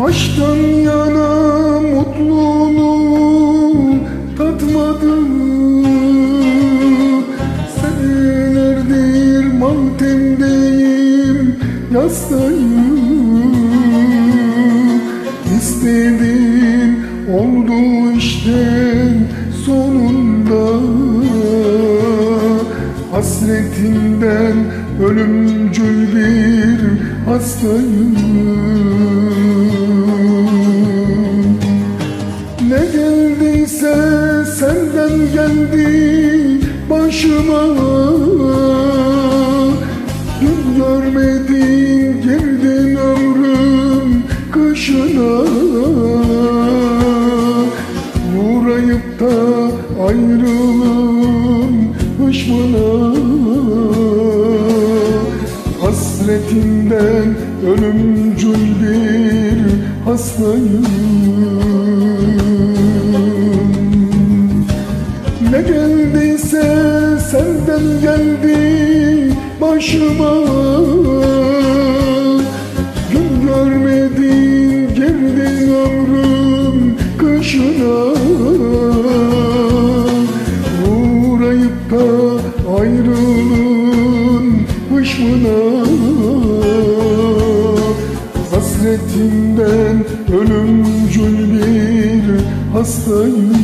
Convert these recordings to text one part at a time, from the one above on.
Baştan yana mutluluğu tatmadım. Senelerdir matemdeyim, yastayım. İstediğim oldu işte sonunda. Hasretinden ölümcül bir hastayım. Ne geldiyse senden geldi başıma. Dün görmedin girdin ömrüm kışına. Uğrayıp da ayrılığın hışmına. Hasretinden ölümcül bir hastayım. Ne geldiyse senden geldi başıma. Gün görmedin girdin ömrüm kışına. Uğrayıp da ayrılığın hışmına. Hasretinden ölümcül bir hastayım.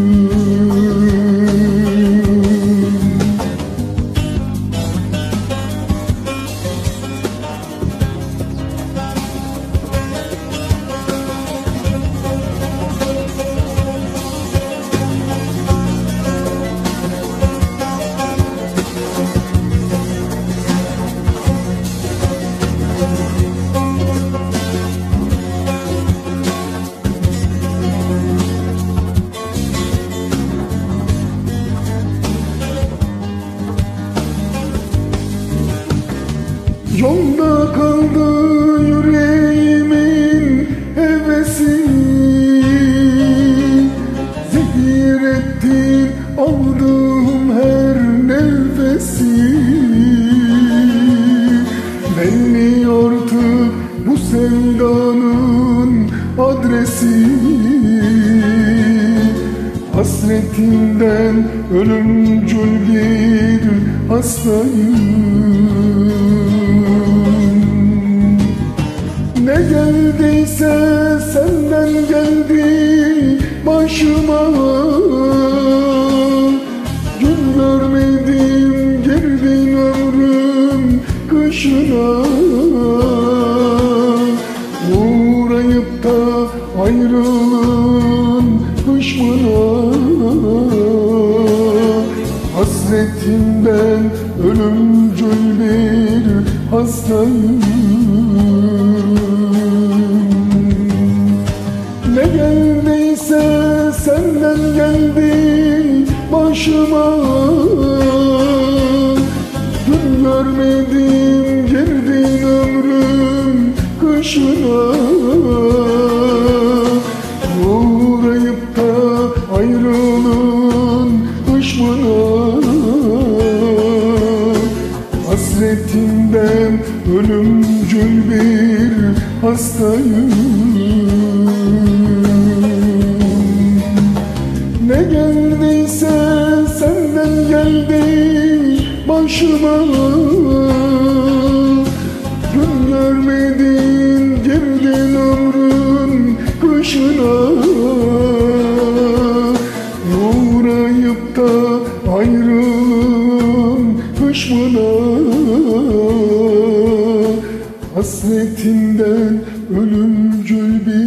Yolda kaldı yüreğimin hevesi. Zehir ettin aldığım her nefesi. Belli artık bu sevdanın adresi. Hasretinden ölümcül bir hastayım. Ne geldiyse senden geldi başıma. Gün görmedim girdin ömrüm kışına. Uğrayıp da ayrılığın hışmına. Hasretinden ölümcül bir hastayım. Ne geldiyse senden geldi başıma. Gün görmedim girdin ömrüm kışına. Uğrayıp da ayrılığın hışmına. Hasretinden ölümcül bir hastayım. Ne geldiyse senden geldi başıma. Gün görmedin girdin ömrün kışına. Uğrayıp da ayrılığın hışmına. Hasretinden ölümcül bir